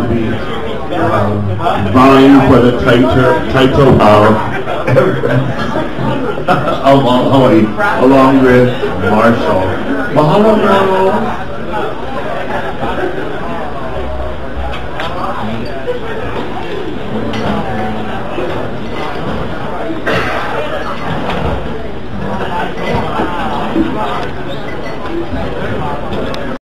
to be vying for the title of Hawaii, along with Marshall. Mahalo, Mahalo.